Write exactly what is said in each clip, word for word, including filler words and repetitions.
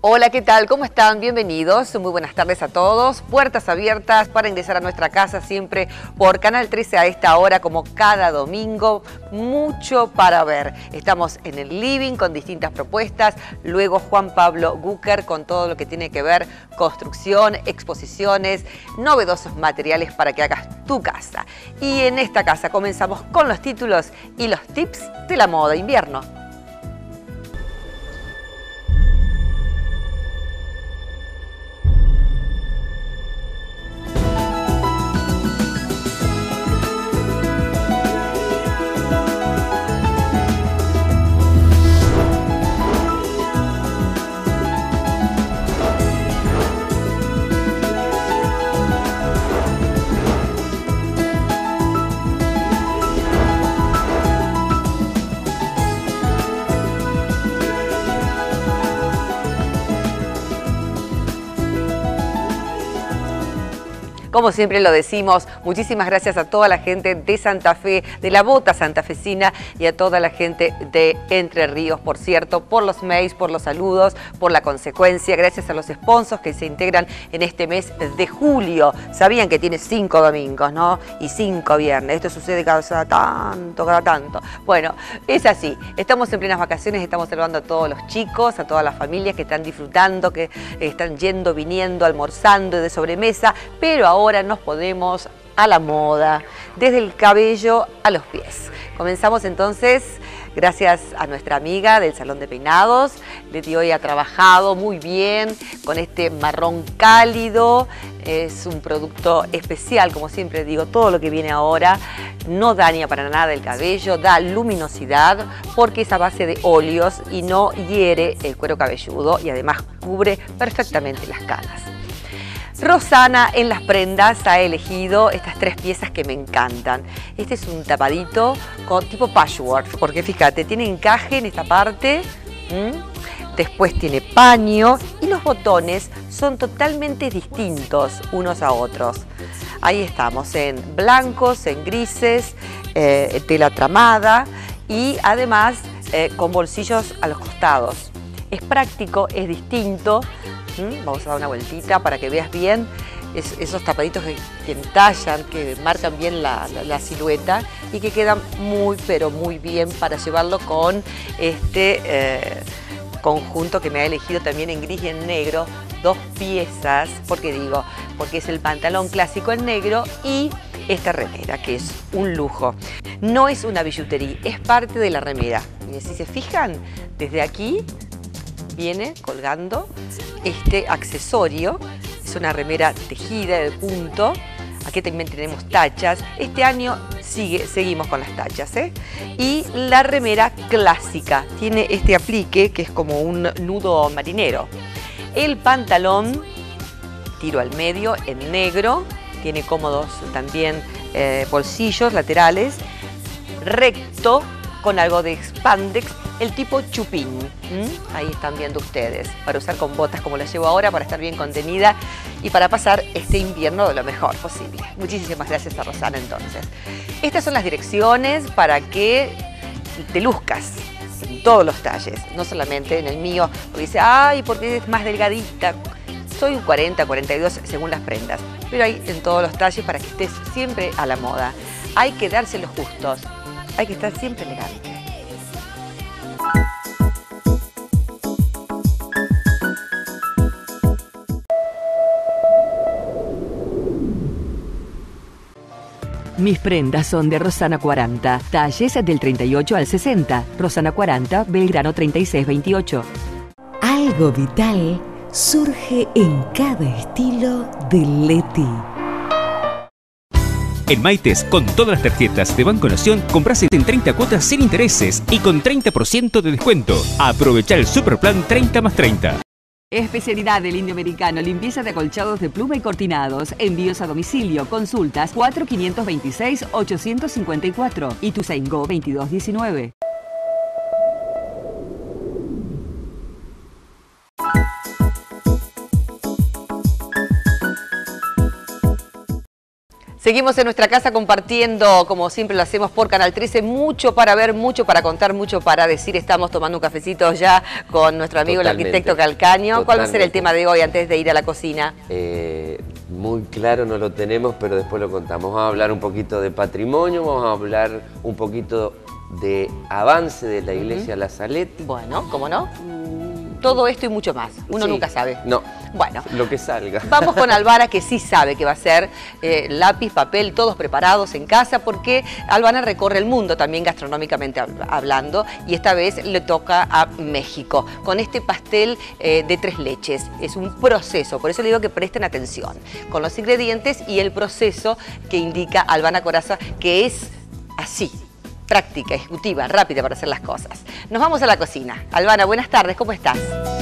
Hola, ¿qué tal? ¿Cómo están? Bienvenidos. Muy buenas tardes a todos. Puertas abiertas para ingresar a nuestra casa siempre por Canal trece a esta hora, como cada domingo. Mucho para ver. Estamos en el living con distintas propuestas. Luego Juan Pablo Gucker con todo lo que tiene que ver construcción, exposiciones, novedosos materiales para que hagas tu casa. Y en esta casa comenzamos con los títulos y los tips de la moda invierno. Como siempre lo decimos, muchísimas gracias a toda la gente de Santa Fe, de la Bota santafesina y a toda la gente de Entre Ríos, por cierto, por los mails, por los saludos, por la consecuencia. Gracias a los sponsors que se integran en este mes de julio. Sabían que tiene cinco domingos, ¿no? Y cinco viernes. Esto sucede cada tanto, cada tanto. Bueno, es así. Estamos en plenas vacaciones, estamos saludando a todos los chicos, a todas las familias que están disfrutando, que están yendo, viniendo, almorzando de sobremesa, pero ahora Ahora nos ponemos a la moda, desde el cabello a los pies. Comenzamos entonces, gracias a nuestra amiga del Salón de Peinados. Leti hoy ha trabajado muy bien con este marrón cálido. Es un producto especial, como siempre digo, todo lo que viene ahora no daña para nada el cabello, da luminosidad porque es a base de óleos y no hiere el cuero cabelludo y además cubre perfectamente las canas. Rosana en las prendas ha elegido estas tres piezas que me encantan. Este es un tapadito con tipo patchwork, porque fíjate, tiene encaje en esta parte, ¿m? Después tiene paño y los botones son totalmente distintos unos a otros. Ahí estamos, en blancos, en grises, eh, tela tramada y además eh, con bolsillos a los costados. Es práctico, es distinto. Vamos a dar una vueltita para que veas bien es, esos tapaditos que, que entallan, que marcan bien la, la, la silueta y que quedan muy, pero muy bien para llevarlo con este eh, conjunto que me ha elegido también en gris y en negro. Dos piezas, ¿por qué digo? Porque es el pantalón clásico en negro y esta remera, que es un lujo. No es una billutería, es parte de la remera. Y si se fijan, desde aquí viene colgando este accesorio. Es una remera tejida de punto. Aquí también tenemos tachas. Este año sigue, seguimos con las tachas, ¿eh? Y la remera clásica tiene este aplique que es como un nudo marinero. El pantalón, tiro al medio en negro, tiene cómodos también eh, bolsillos laterales, recto, con algo de spandex, el tipo chupín. ¿Mm? Ahí están viendo ustedes, para usar con botas como las llevo ahora, para estar bien contenida y para pasar este invierno de lo mejor posible. Muchísimas gracias a Rosana entonces. Estas son las direcciones para que te luzcas en todos los talles, no solamente en el mío, porque dice, ay, porque es más delgadita. Soy un cuarenta, cuarenta y dos según las prendas, pero hay en todos los talles para que estés siempre a la moda. Hay que darse los justos. Hay que estar siempre elegante. Mis prendas son de Rosana cuarenta, talles del treinta y ocho al sesenta. Rosana cuarenta, Belgrano treinta y seis veintiocho. Algo vital surge en cada estilo de Leti. En Maites, con todas las tarjetas de Banco Nación, compras en treinta cuotas sin intereses y con treinta por ciento de descuento. Aprovecha el Superplan treinta más treinta. Especialidad del Indio Americano, limpieza de acolchados de pluma y cortinados, envíos a domicilio, consultas cuatro cinco dos seis, ocho cinco cuatro y Ituzaingó veintidós diecinueve. Seguimos en nuestra casa compartiendo, como siempre lo hacemos por Canal trece, mucho para ver, mucho para contar, mucho para decir. Estamos tomando un cafecito ya con nuestro amigo Totalmente. el arquitecto Calcaño. Totalmente. ¿Cuál va a ser el tema de hoy antes de ir a la cocina? Eh, muy claro no lo tenemos, pero después lo contamos. Vamos a hablar un poquito de patrimonio, vamos a hablar un poquito de avance de la iglesia uh-huh. La Salette. Bueno, ¿cómo no? Todo esto y mucho más. Uno sí. nunca sabe. No. Bueno, lo que salga. Vamos con Albana, que sí sabe que va a ser eh, lápiz, papel, todos preparados en casa, porque Albana recorre el mundo también gastronómicamente hablando, y esta vez le toca a México, con este pastel eh, de tres leches. Es un proceso, por eso le digo que presten atención, con los ingredientes y el proceso que indica Albana Corazza, que es así. Práctica, ejecutiva, rápida para hacer las cosas. Nos vamos a la cocina. Albana, buenas tardes, ¿cómo estás?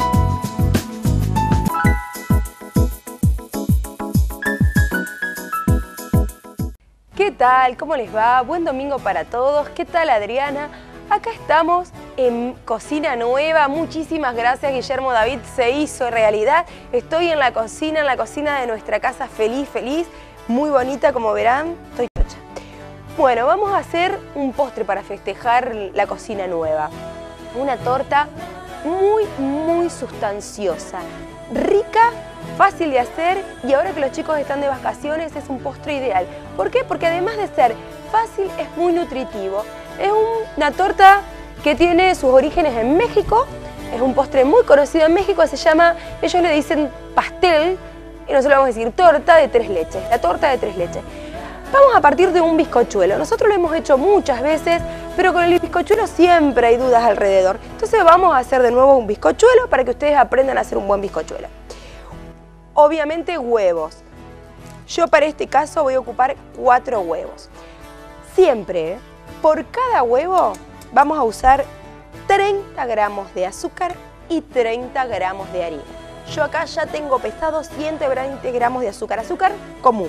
¿Qué tal? ¿Cómo les va? Buen domingo para todos. ¿Qué tal, Adriana? Acá estamos en Cocina Nueva. Muchísimas gracias, Guillermo David. Se hizo realidad. Estoy en la cocina, en la cocina de nuestra casa feliz, feliz. Muy bonita, como verán. Estoy chocha. Bueno, vamos a hacer un postre para festejar la Cocina Nueva. Una torta muy, muy sustanciosa, rica, fácil de hacer, y ahora que los chicos están de vacaciones es un postre ideal. ¿Por qué? Porque además de ser fácil, es muy nutritivo. Es una torta que tiene sus orígenes en México, es un postre muy conocido en México, se llama, ellos le dicen pastel, y nosotros vamos a decir torta de tres leches, la torta de tres leches. Vamos a partir de un bizcochuelo. Nosotros lo hemos hecho muchas veces, pero con el bizcochuelo siempre hay dudas alrededor. Entonces vamos a hacer de nuevo un bizcochuelo para que ustedes aprendan a hacer un buen bizcochuelo. Obviamente huevos. Yo para este caso voy a ocupar cuatro huevos. Siempre, por cada huevo, vamos a usar treinta gramos de azúcar y treinta gramos de harina. Yo acá ya tengo pesado ciento veinte gramos de azúcar, azúcar común.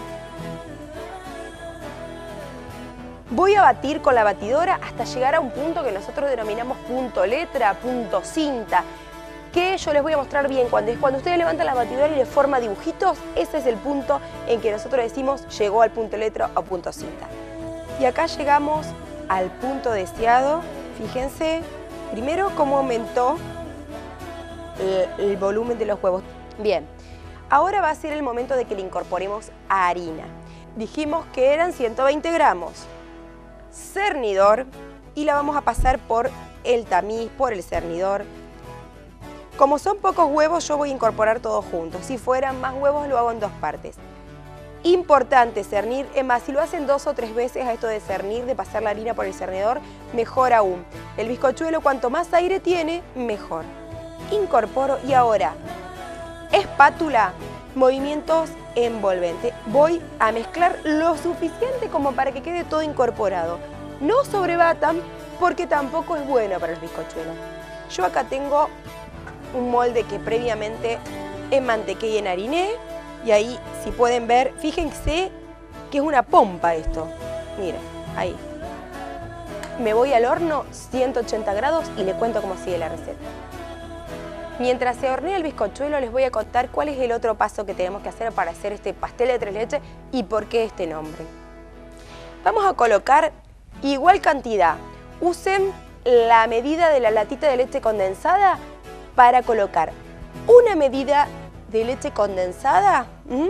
Voy a batir con la batidora hasta llegar a un punto que nosotros denominamos punto letra, punto cinta, que yo les voy a mostrar bien. Cuando, cuando ustedes levantan la batidora y le forma dibujitos, ese es el punto en que nosotros decimos llegó al punto letra o punto cinta. Y acá llegamos al punto deseado. Fíjense, primero cómo aumentó el, el volumen de los huevos. Bien, ahora va a ser el momento de que le incorporemos harina. Dijimos que eran ciento veinte gramos. Cernidor, y la vamos a pasar por el tamiz, por el cernidor. Como son pocos huevos, yo voy a incorporar todo junto. Si fueran más huevos, lo hago en dos partes. Importante cernir, es más, si lo hacen dos o tres veces a esto de cernir, de pasar la harina por el cernidor, mejor aún. El bizcochuelo, cuanto más aire tiene, mejor. Incorporo y ahora, espátula, movimientos envolventes. Voy a mezclar lo suficiente como para que quede todo incorporado. No sobrebatan porque tampoco es bueno para los bizcochuelos. Yo acá tengo un molde que previamente enmantequé y enhariné, y ahí, si pueden ver, fíjense que es una pompa esto. Miren, ahí. Me voy al horno ciento ochenta grados y les cuento cómo sigue la receta. Mientras se hornea el bizcochuelo, les voy a contar cuál es el otro paso que tenemos que hacer para hacer este pastel de tres leches y por qué este nombre. Vamos a colocar igual cantidad. Usen la medida de la latita de leche condensada para colocar una medida de leche condensada. ¿Mm?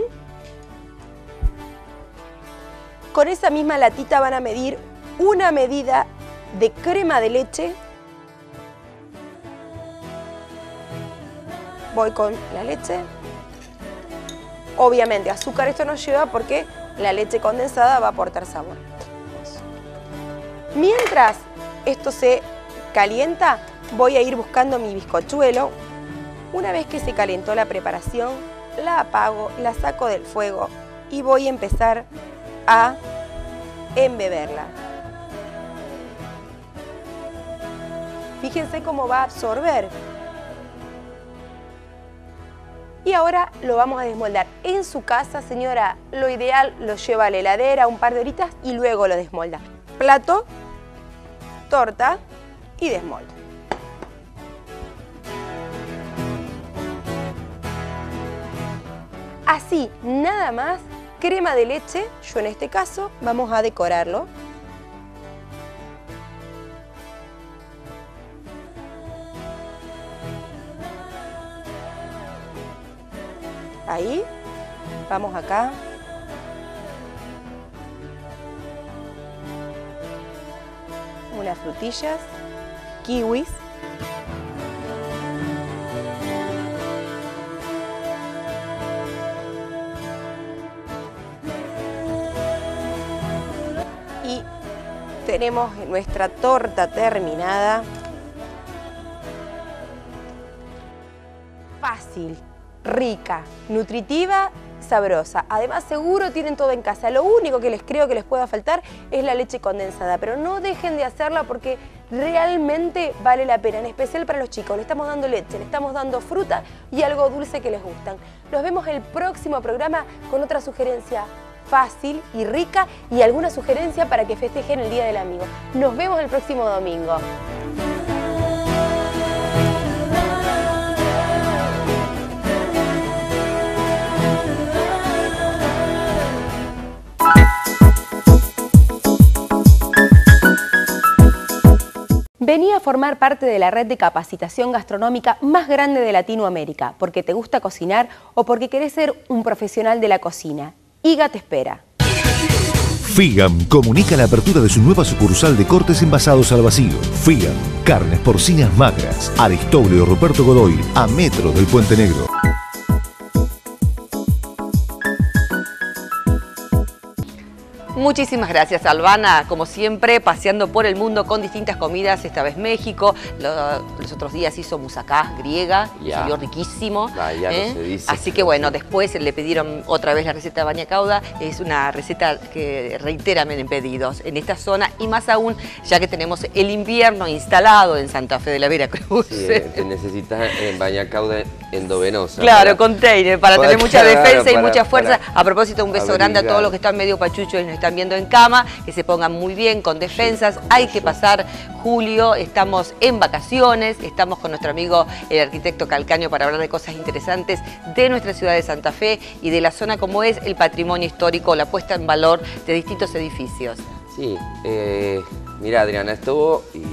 Con esa misma latita van a medir una medida de crema de leche. Voy con la leche. Obviamente azúcar esto no lleva porque la leche condensada va a aportar sabor. Mientras esto se calienta, voy a ir buscando mi bizcochuelo. Una vez que se calentó la preparación, la apago, la saco del fuego y voy a empezar a embeberla. Fíjense cómo va a absorber. Y ahora lo vamos a desmoldar. En su casa, señora, lo ideal lo lleva a la heladera un par de horitas y luego lo desmolda. Plato, torta y desmoldo. Así, nada más, crema de leche, yo en este caso, vamos a decorarlo. Ahí, vamos acá. Unas frutillas, kiwis. Y tenemos nuestra torta terminada. Fácil, rica, nutritiva, sabrosa. Además, seguro tienen todo en casa. Lo único que les creo que les pueda faltar es la leche condensada, pero no dejen de hacerla porque realmente vale la pena, en especial para los chicos. Le estamos dando leche, le estamos dando fruta y algo dulce que les gustan. Nos vemos el próximo programa con otra sugerencia fácil y rica y alguna sugerencia para que festejen el Día del Amigo. Nos vemos el próximo domingo. Vení a formar parte de la red de capacitación gastronómica más grande de Latinoamérica, porque te gusta cocinar o porque querés ser un profesional de la cocina. I G A te espera. FIGAM comunica la apertura de su nueva sucursal de cortes envasados al vacío. FIGAM, carnes porcinas magras. Aristóbulo Ruperto Godoy, a metros del Puente Negro. Muchísimas gracias, Albana, como siempre, paseando por el mundo con distintas comidas, esta vez México, lo, los otros días hizo musacá griega, ya. salió riquísimo. Ah, ya ¿eh? no se dice. Así que bueno, después le pidieron otra vez la receta de baña cauda, es una receta que reitera en pedidos en esta zona y más aún ya que tenemos el invierno instalado en Santa Fe de la Veracruz. Sí, eh, te necesitas en baña cauda endovenosa. Claro, para, container, para, para tener mucha claro, defensa y para, mucha fuerza. para a propósito, un beso abrigar. grande a todos los que están medio pachuchos y nos están viendo en cama, que se pongan muy bien, con defensas. Sí, hay que pasar julio, estamos en vacaciones, estamos con nuestro amigo el arquitecto Calcaño para hablar de cosas interesantes de nuestra ciudad de Santa Fe y de la zona como es el patrimonio histórico, la puesta en valor de distintos edificios. Sí, eh, mira Adriana, esto y,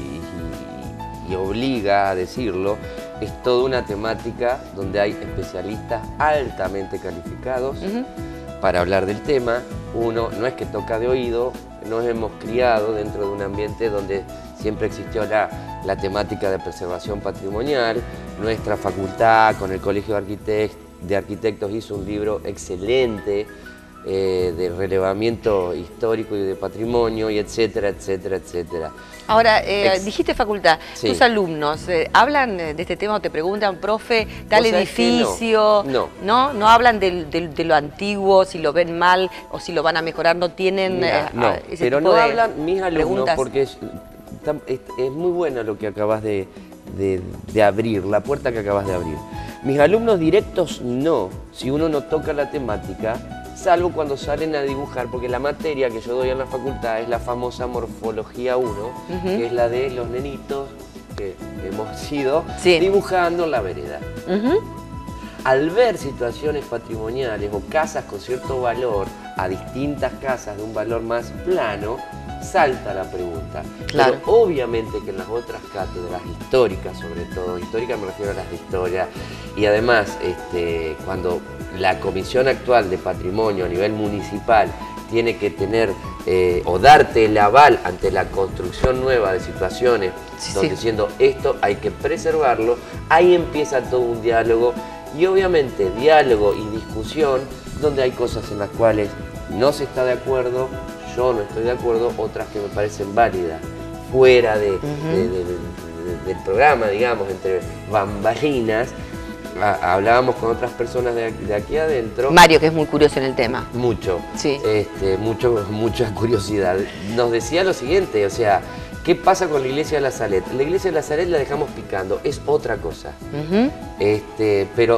y, y obliga a decirlo, es toda una temática donde hay especialistas altamente calificados uh-huh. para hablar del tema. Uno no es que toca de oído, nos hemos criado dentro de un ambiente donde siempre existió la, la temática de preservación patrimonial. Nuestra facultad con el Colegio de, Arquitect de Arquitectos hizo un libro excelente eh, de relevamiento histórico y de patrimonio, y etcétera, etcétera, etcétera. Ahora, eh, dijiste facultad, sí. tus alumnos eh, hablan de este tema o te preguntan, profe, tal edificio, no. no, no, no hablan de, de, de lo antiguo, si lo ven mal o si lo van a mejorar, no tienen Mira, eh, no, ese pero tipo no de hablan mis alumnos preguntas. Porque es, es, es muy bueno lo que acabas de, de, de abrir, la puerta que acabas de abrir. Mis alumnos directos no, si uno no toca la temática, salvo cuando salen a dibujar, porque la materia que yo doy en la facultad es la famosa morfología uno, uh-huh. que es la de los nenitos que hemos ido sí. dibujando en la vereda. Uh-huh. Al ver situaciones patrimoniales o casas con cierto valor a distintas casas de un valor más plano, salta la pregunta. Claro. Pero obviamente que en las otras cátedras históricas, sobre todo, históricas me refiero a las de historia, y además este, cuando la comisión actual de patrimonio a nivel municipal tiene que tener eh, o darte el aval ante la construcción nueva de situaciones sí, donde sí. diciendo esto hay que preservarlo, ahí empieza todo un diálogo y obviamente diálogo y discusión donde hay cosas en las cuales no se está de acuerdo, yo no estoy de acuerdo, otras que me parecen válidas, fuera de, uh-huh. de, de, de, de, del programa, digamos, entre bambalinas. Hablábamos con otras personas de, de aquí adentro. Mario, que es muy curioso en el tema. Mucho, sí. este, mucho, mucha curiosidad. Nos decía lo siguiente, o sea, ¿qué pasa con la iglesia de la Salet? La iglesia de la Salet la dejamos picando, es otra cosa. Uh-huh. este, pero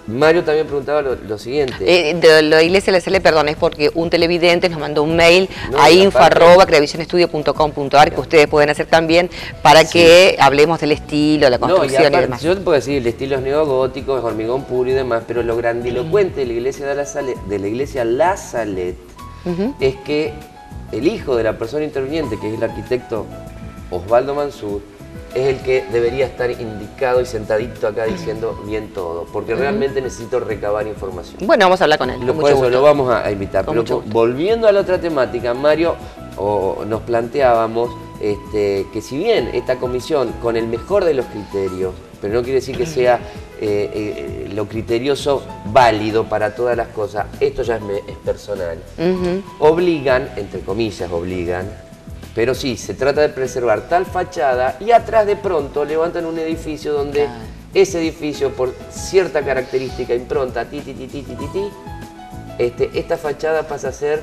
Mario también preguntaba lo, lo siguiente. Eh, de la Iglesia de la Salette, perdón, es porque un televidente nos mandó un mail No, a y info aparte- arroba creavision estudio punto com punto ar que ustedes pueden hacer también para Sí. que hablemos del estilo, la No, y construcción y, aparte, demás. yo te puedo decir, el estilo es neogótico, es hormigón puro y demás, pero lo grandilocuente de la iglesia de la Salette, de la iglesia La Salette, Ujú. es que el hijo de la persona interviniente, que es el arquitecto Osvaldo Mansur, es el que debería estar indicado y sentadito acá diciendo bien todo, porque realmente necesito recabar información. Bueno, vamos a hablar con él. Lo, con por mucho eso gusto. lo vamos a, a invitar. Con Pero mucho co- gusto. volviendo a la otra temática, Mario, o, nos planteábamos este, que si bien esta comisión, con el mejor de los criterios, pero no quiere decir que sea eh, eh, lo criterioso válido para todas las cosas, esto ya es, me- es personal, Ujú. obligan, entre comillas obligan, pero sí, se trata de preservar tal fachada y atrás de pronto levantan un edificio donde Claro. ese edificio, por cierta característica, impronta, ti, ti, ti, ti, ti, ti, ti, este, esta fachada pasa a ser,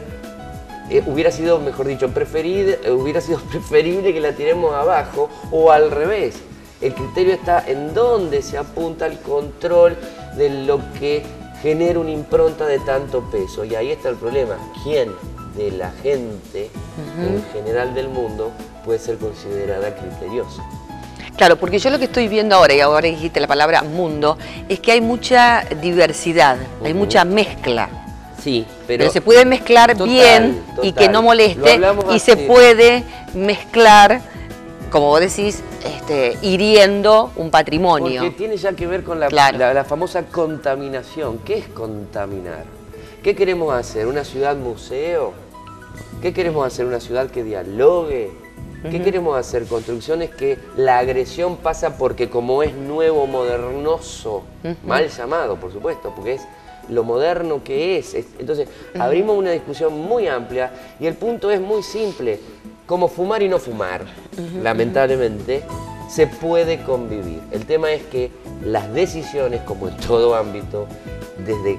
eh, hubiera sido, mejor dicho, preferida, eh, hubiera sido preferible que la tiremos abajo o al revés. El criterio está en dónde se apunta el control de lo que genera una impronta de tanto peso. Y ahí está el problema. ¿Quién de la gente en general del mundo puede ser considerada criteriosa? Claro, porque yo lo que estoy viendo ahora, y ahora dijiste la palabra mundo, es que hay mucha diversidad, hay Ujú. mucha mezcla. Sí, Pero, pero, se puede mezclar Total, bien y total. que no Lo moleste, hablamos y así. se puede mezclar, como vos decís, este, hiriendo un patrimonio. porque tiene ya que ver con la, Claro. la- la famosa contaminación. ¿Qué es contaminar? ¿Qué queremos hacer? ¿Una ciudad museo? ¿Qué queremos hacer? ¿Una ciudad que dialogue? ¿Qué queremos hacer? Construcciones que la agresión pasa porque como es nuevo, modernoso, mal llamado, por supuesto, porque es lo moderno que es. Es- Entonces, abrimos una discusión muy amplia y el punto es muy simple. Como fumar y no fumar, lamentablemente, se puede convivir. El tema es que las decisiones, como en todo ámbito, desde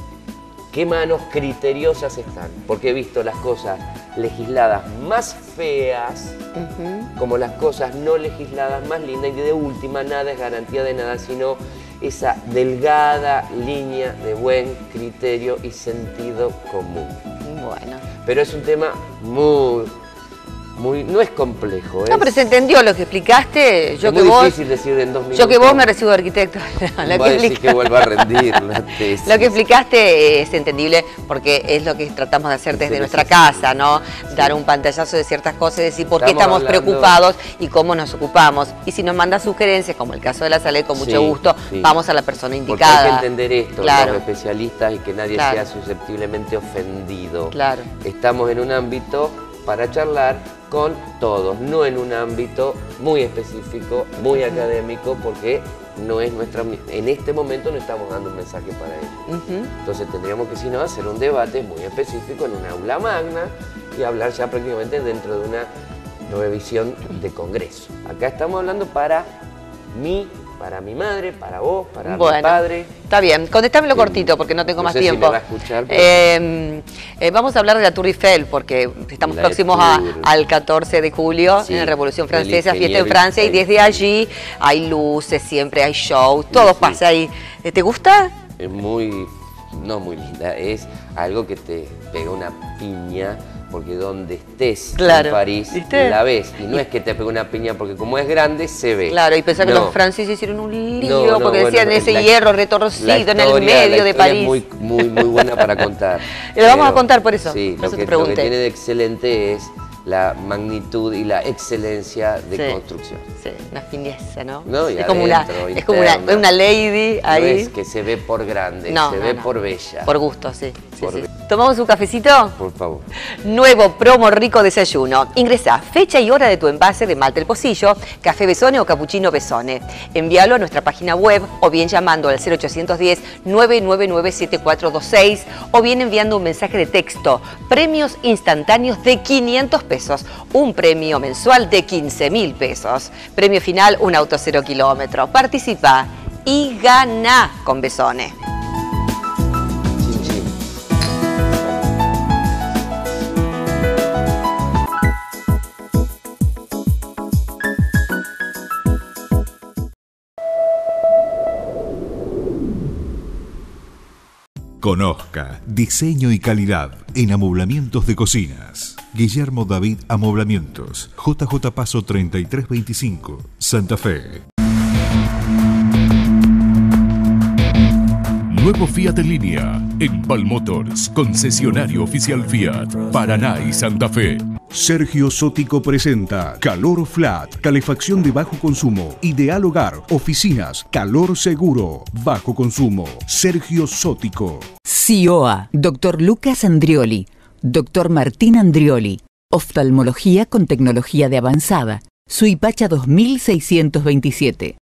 qué manos criteriosas están. Porque he visto las cosas legisladas más feas, como las cosas no legisladas más lindas, y de última nada es garantía de nada, sino esa delgada línea de buen criterio y sentido común. Bueno. Pero es un tema muy, muy, no es complejo. No, es- pero se entendió lo que explicaste. Yo es que muy vos, difícil decir en dos minutos. yo que vos me recibo de arquitecto. Lo Voy a que, decir que explica- vuelva a rendir la tesis. lo que explicaste es entendible porque es lo que tratamos de hacer desde Sí, nuestra sí, casa, sí. ¿no? Sí. Dar un pantallazo de ciertas cosas y decir por qué Estamos estamos hablando- preocupados y cómo nos ocupamos. Y si nos manda sugerencias, como el caso de la Salette, con mucho Sí, gusto, sí. vamos a la persona Porque indicada. hay que entender esto, Claro. los especialistas, y que nadie Claro. sea susceptiblemente ofendido. Claro. Estamos en un ámbito para charlar con todos, no en un ámbito muy específico, muy académico, porque no es nuestra, en este momento no estamos dando un mensaje para ellos. Ujú. Entonces tendríamos que, si no, hacer un debate muy específico en un aula magna y hablar ya prácticamente dentro de una revisión de congreso. Acá estamos hablando para mí, para mi madre, para vos, para mi Bueno, padre. está bien. Contéstamelo Eh, cortito porque no tengo no más sé si tiempo. me va a escuchar, pero- Eh, eh, vamos a hablar de la Tour Eiffel porque estamos La próximos a- Tour. al catorce de julio Sí, en la Revolución del Francesa, fiesta en ingeniero Francia, y Eiffel. desde allí hay luces, siempre hay shows, todo sí. pasa ahí. Eh, ¿Te gusta? Es muy, no muy linda, es algo que te pega una piña, porque donde estés Claro, en París, ¿viste? la ves. Y no es que te pegue una piña, porque como es grande, se ve. Claro, y pensá que No. los franceses hicieron un lío No, no, porque bueno, decían ese la- hierro la retorcido en el historia- la medio de historia París. es muy, muy, muy buena para contar. Y lo vamos a Pero, contar por eso, Sí, por lo eso que, te lo que pregunté. tiene de excelente es la magnitud y la excelencia de Sí. construcción. Sí, una fineza, ¿no? No, y es como una, adentro, es como una, interna. una lady No ahí. es que se ve por grande, No, se no, ve no. por bella. Por gusto, sí. sí, Por sí. be- ¿Tomamos un cafecito? Por favor. Nuevo promo rico desayuno. Ingresa fecha y hora de tu envase de Malta el Pocillo, café Besone o cappuccino Besone. Envíalo a nuestra página web o bien llamando al cero ochocientos diez, nueve nueve nueve, siete cuatro dos seis o bien enviando un mensaje de texto. Premios instantáneos de quinientos pesos. Un premio mensual de quince mil pesos. Premio final, un auto cero kilómetros. Participa y gana con Besone. Chin, chin. Conozca diseño y calidad en amoblamientos de cocinas. Guillermo David Amoblamientos, J J Paso treinta y tres veinticinco, Santa Fe. Nuevo Fiat en línea en Pal Motors, concesionario oficial Fiat, Paraná y Santa Fe. Sergio Sótico presenta Calor Flat, calefacción de bajo consumo, ideal hogar, oficinas, calor seguro, bajo consumo. Sergio Sótico. C I O A, doctor Lucas Andrioli, doctor Martín Andrioli, oftalmología con tecnología de avanzada, Suipacha dos mil seiscientos veintisiete.